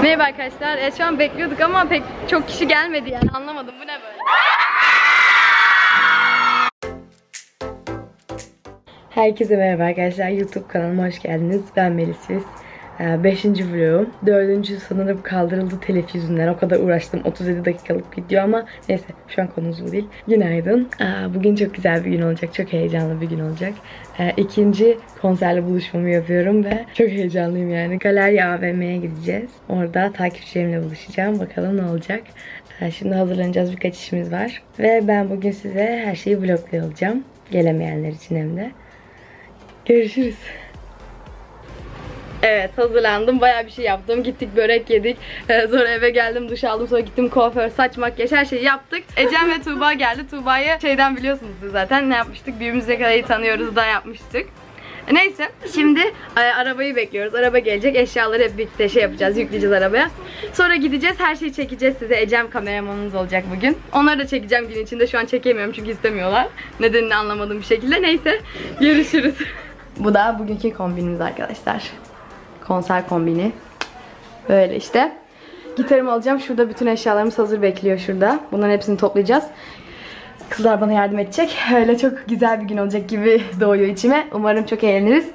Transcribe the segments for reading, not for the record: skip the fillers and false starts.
Merhaba arkadaşlar. Şu an bekliyorduk ama pek çok kişi gelmedi yani, anlamadım. Bu ne böyle? Herkese merhaba arkadaşlar. YouTube kanalıma hoş geldiniz. Ben Melis Viz. 5. vlogum. 4. sanırım kaldırıldı telif yüzünden. O kadar uğraştım. 37 dakikalık video ama neyse, şu an konumuz bu değil. Günaydın. Bugün çok güzel bir gün olacak. Çok heyecanlı bir gün olacak. İkinci konserle buluşmamı yapıyorum ve çok heyecanlıyım yani. Galerya AVM'ye gideceğiz. Orada takipçilerimle buluşacağım. Bakalım ne olacak. Şimdi hazırlanacağız. Birkaç işimiz var. Ve ben bugün size her şeyi vloglayacağım. Gelemeyenler için hem de. Görüşürüz. Evet, hazırlandım. Bayağı bir şey yaptım. Gittik börek yedik. Sonra eve geldim, duş aldım. Sonra gittim kuaför, saç, makyaj, her şeyi yaptık. Ecem ve Tuğba geldi. Tuğba'yı şeyden biliyorsunuz zaten. Ne yapmıştık? Birbirimize kadar iyi tanıyoruz da yapmıştık. Neyse, şimdi arabayı bekliyoruz. Araba gelecek. Eşyaları hep birlikte şey yapacağız. Yükleyeceğiz arabaya. Sonra gideceğiz. Her şeyi çekeceğiz size. Ecem kameramanınız olacak bugün. Onları da çekeceğim gün içinde. Şu an çekemiyorum çünkü istemiyorlar. Nedenini anlamadığım bir şekilde. Neyse, görüşürüz. Bu da bugünkü kombinimiz arkadaşlar. Konser kombini. Böyle işte. Gitarımı alacağım. Şurada bütün eşyalarımız hazır bekliyor şurada. Bunların hepsini toplayacağız. Kızlar bana yardım edecek. Öyle çok güzel bir gün olacak gibi doğuyor içime. Umarım çok eğleniriz.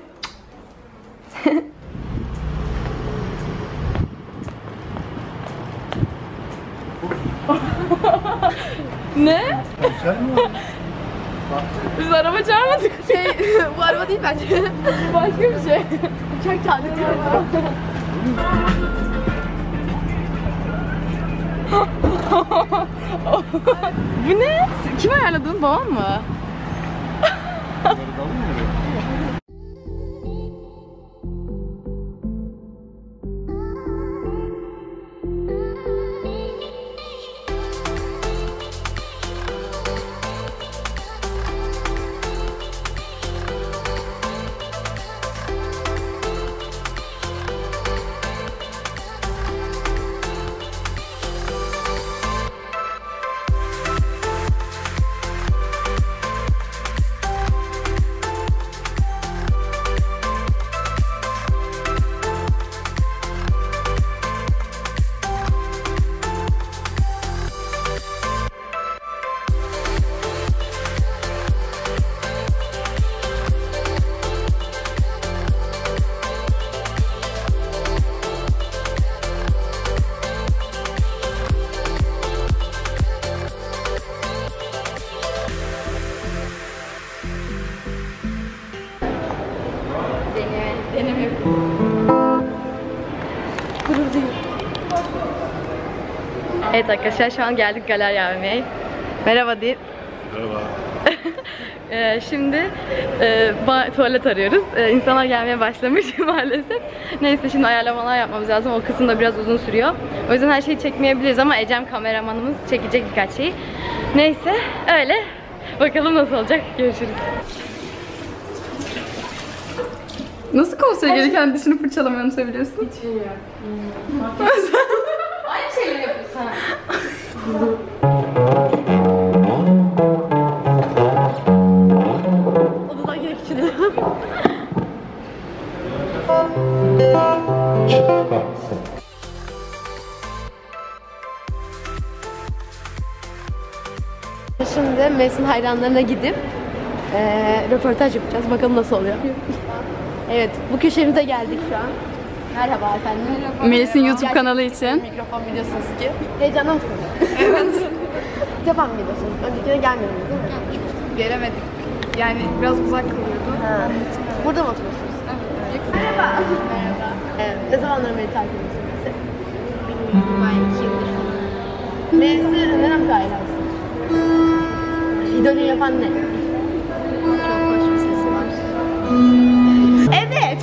Ne? Biz araba çağırmadık. Bu araba değil bence. Başka bir şey. Uçak çağırdık. Bu ne? Kim ayarladın? Babam mı? Deneme yapıyorum. Gurur duyuyorum. Evet arkadaşlar, şu an geldik Galerya AVM'ye. Merhaba deyip. Merhaba. Şimdi tuvalet arıyoruz. İnsanlar gelmeye başlamış maalesef. Neyse, şimdi ayarlamalar yapmamız lazım. O kısım da biraz uzun sürüyor. O yüzden her şeyi çekmeyebiliriz ama Ecem kameramanımız çekecek birkaç şeyi. Neyse, öyle. Bakalım nasıl olacak. Görüşürüz. Nasıl konsere gelirken dişini fırçalamayı söylüyorsun? Hiç bilmiyorum. Aynı şeyleri yapıyorsun ha. Odadan girek içine. Şimdi Melis'in hayranlarına gidip röportaj yapacağız. Bakalım nasıl oluyor. Evet, bu köşemize geldik şu an. Merhaba efendim. Melis'in YouTube kanalı için. Mikrofon biliyorsunuz ki. Heyecanlı mısınız? Evet. İlk defa mı gidiyorsunuz? Öncekine gelmediniz değil mi? Gelemedik. Yani biraz uzak kalıyordu. Ha. Burada mı oturuyorsunuz? Evet. Merhaba. Merhaba. Ne zamandır beni takip ediyorsunuz? Ben 2 yıldır falan. Melis'i neden hayransın? İdolü yapan ne? Çok hoş bir sesi var. Evet.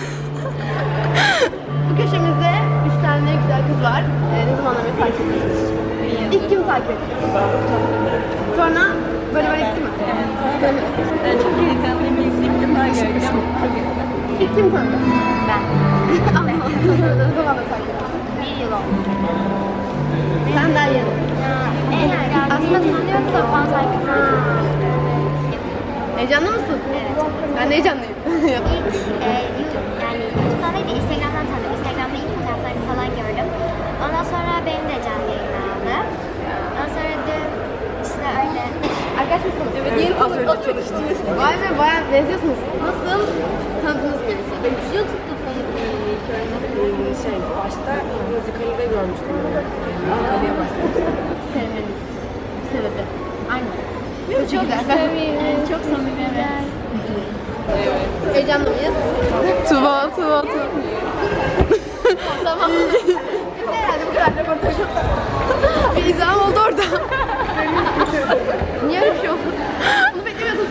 Bu köşemizde 3 tane güzel kız var. Ne zamandır beni takip ediyorsunuz? İlk kim takip ediyor? Sonra böyle gitti mi? Evet. Çok heyecanlıyım. İlk defa gördüm. İlk kim tanıdı? Ben. Ne zamandır takip ediyorsun? 1 yıl oldu. Sen daha yeni. Evet, aslında tanıyordum da fazla takip. Heyecanlı mısın? Evet. Ben de heyecanlıyım. İlk yani YouTube'dan değil de Instagram'dan tanıdım. Instagram'da ilk fotoğraflarını falan gördüm. gerçekten. Evet, yeni az önce çalıştınız. Vay be, bayağı benziyorsunuz. Nasıl tanıdınız birisi? YouTube'da tanıdığım Başta müzikalde görmüştüm. Müzikaliye başlamıştım. Sevmeniz. Sebebi. Aynen. Çok Samimi. Çok samimi. Evet. heyecanlı mıyız? Tuba. Tamam. Herhalde bu kadar röportaj. Bir izahım oldu orada. Niye öyle bir şey oldu? Bunu beklemiyordum.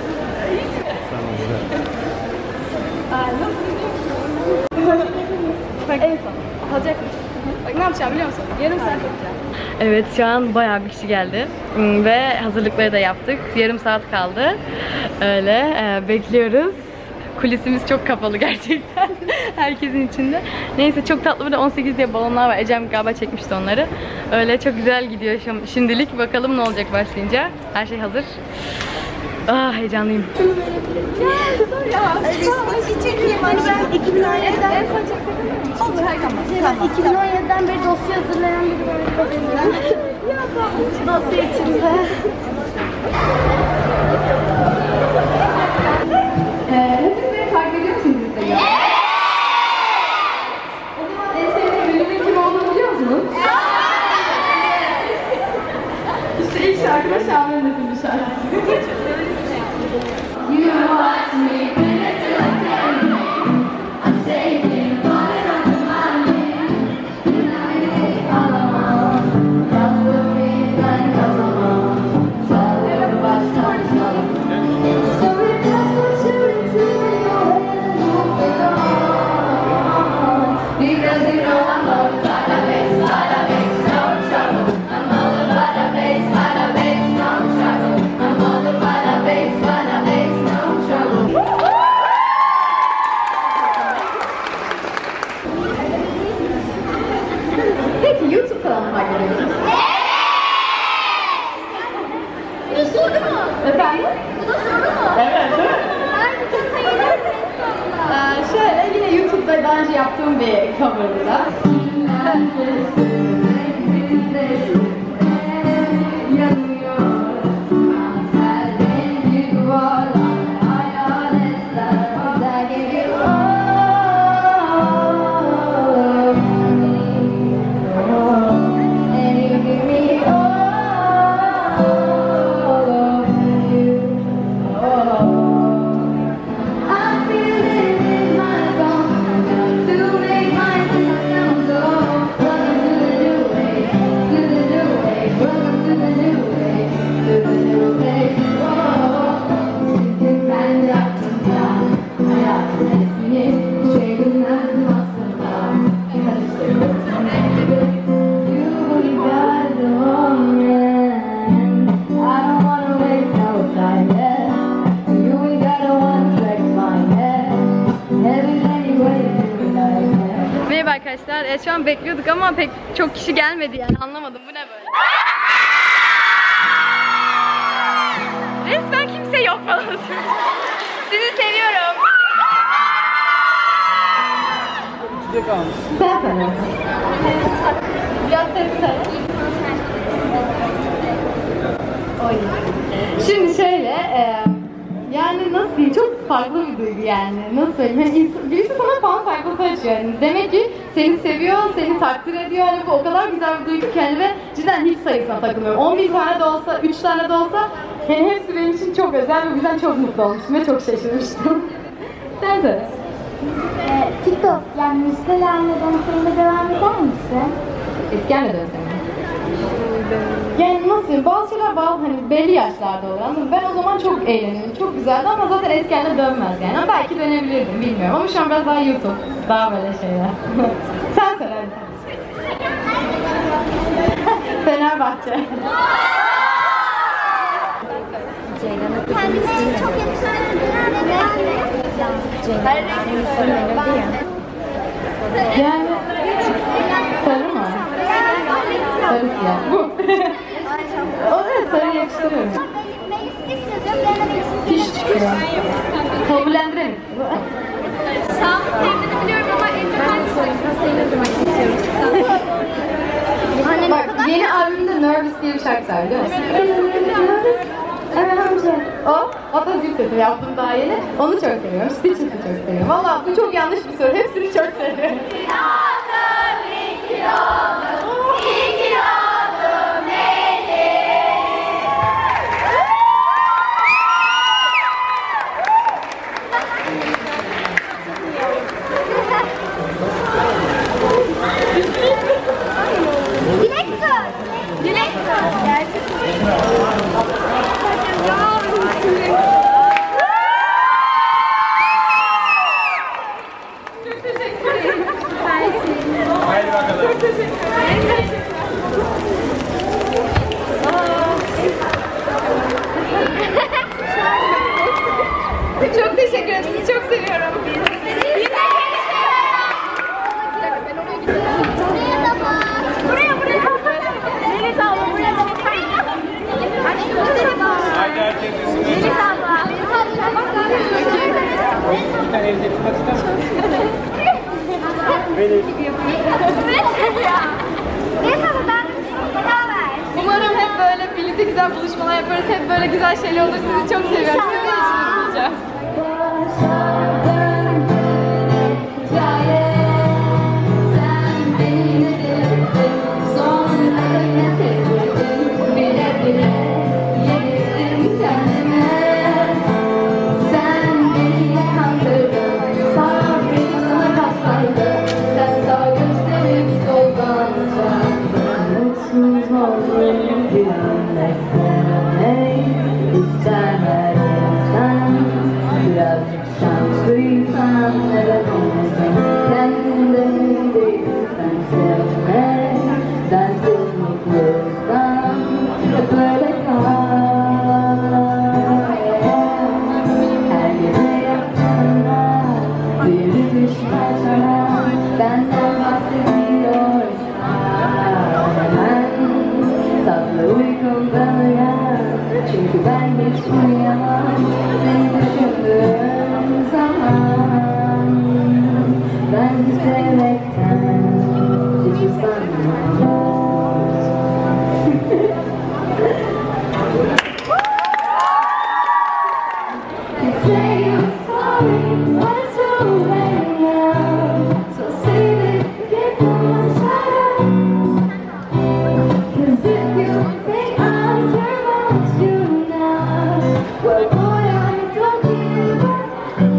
Bak en son. Alacak mı? Bak ne yapacağım biliyor musun? Yarım saat yapacağım. Evet, şu an bayağı bir kişi geldi ve hazırlıkları da yaptık. Yarım saat kaldı. Öyle bekliyoruz. Kulisimiz çok kapalı gerçekten. Herkesin içinde. Neyse, çok tatlı burada 18 diye balonlar var. Ecem galiba çekmişti onları. Öyle çok güzel gidiyor şimdilik. Bakalım ne olacak başlayınca. Her şey hazır. Ah, heyecanlıyım. Olur her zaman. 2017'den beri dosya hazırlayan biri böyle. Dosya içinde. Siz fark ediyor musunuz Instagram'da? O zaman en sevdiğim ünlünün kim olduğunu biliyor musunuz? İşte ilk şarkı da Şahin Nesin'in şarkısı. You want me, I'm taking Peki YouTube kanalını takip ediyor musunuz? Bu da soru mu? Efendim? Bu da soru mu? Evet, değil mi? Şöyle yine YouTube'da daha önce yaptığım bir cover'dı da. Merhaba arkadaşlar. Şu an bekliyorduk ama pek çok kişi gelmedi yani, anlamadım bu ne böyle. Resmen kimse yok falan. Sizi seviyorum. Sen sana. Biraz seni Şimdi şöyle, yani nasıl diyeyim, çok farklı bir duygu yani, nasıl söyleyeyim, yani birisi sana fan sayfası açıyor yani, demek ki seni seviyor, seni takdir ediyor, yani bu o kadar güzel bir duygu ki yani ve cidden hiç sayısına takılmıyorum. 10.000 tane de olsa, 3 tane de olsa, yani hepsi benim için çok özel ve o yüzden çok mutlu olmuştum ve çok şaşırmıştım. Sen de? TikTok, yani müzikal anleden sonra devam eder misin? Eskiden de dönsem. Yani nasıl diyeyim, bazı şeyler hani belli yaşlarda oluyor ama ben o zaman çok eğleniyordum, çok güzeldi ama zaten eskiden de dönmez yani. Ama belki dönebilirdim, bilmiyorum ama şu an biraz daha YouTube, daha böyle şeyler. Sen söyle hadi. Fenerbahçe. Kendine çok yakışan Yani sarı mı? Sarı siyah. Bu. Evet, sarı yakıştırıyorum. Fiş çıkıyor. Kabullendirelim. Sağ sevdiğini biliyorum ama en çok hangi sayıyı ne zaman istiyorum? Bak, yeni albümde Nervous diye bir şarkı var biliyor musun? Evet. sesini yaptım daha yeni. Onu çok seviyorum. Stitches'ı çok seviyorum. Valla bu çok yanlış bir soru. Hepsini çok seviyorum. Çok teşekkür ederim. Sizi çok seviyorum. Melis abla buraya Haydi herkes resim Melis abla. Bir tane evde tutmak ister misin? Melis abla ben beraber. Umarım hep böyle birlikte güzel buluşmalar yaparız. Hep böyle güzel şeyler olur. Sizi çok seviyorum. Sizin için olacağım. Çünkü ben hiç uyuyamam seni düşündüğüm zaman. Ben sevmekten hiç sanmam. Say you're sorry, but it's too late now. So save it, get on shadow. 'Cause if you think I'm care about you now, well boy I'm talking about.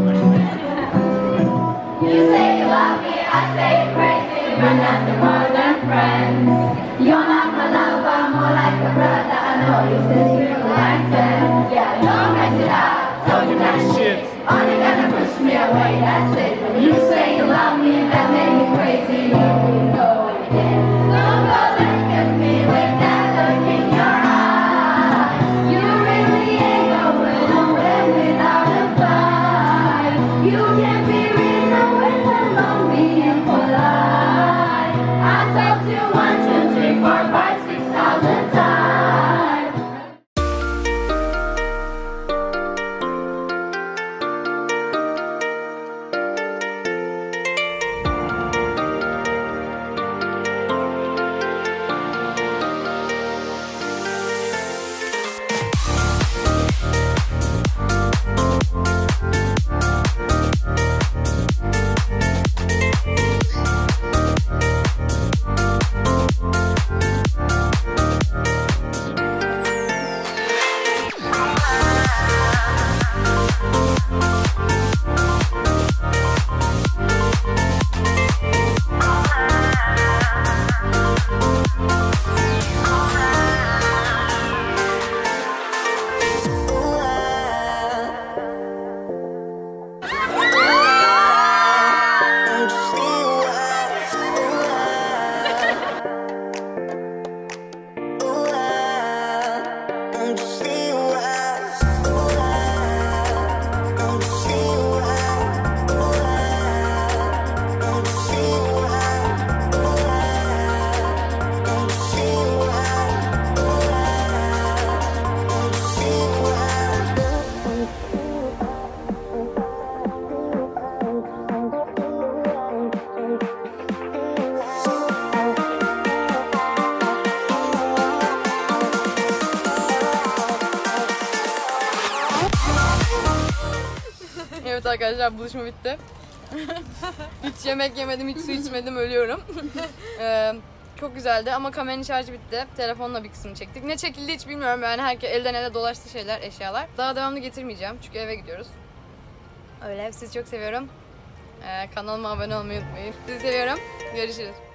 You say you love me, I say you're crazy. We're nothing more than friends. You're not my lover, more like a brother. I know you said you like that. Yeah, don't mess it up. Told you that shit. Only gonna push me away, that's it. When you say you love me, that made me crazy. You know it again. Don't go look at me with that look in your eyes. You really ain't going nowhere without a fight. You can't be reasoned with lonely and polite. I told you 1, 2, 3, 4, 5, 6,000 times. Evet arkadaşlar, buluşma bitti. Hiç yemek yemedim, hiç su içmedim, ölüyorum. Çok güzeldi ama kameranın şarjı bitti. Telefonla bir kısmını çektik. Ne çekildi hiç bilmiyorum, yani herkes elden ele dolaştı şeyler, eşyalar. Daha devamlı getirmeyeceğim çünkü eve gidiyoruz. Öyle, sizi çok seviyorum. Kanalıma abone olmayı unutmayın. Sizi seviyorum. Görüşürüz.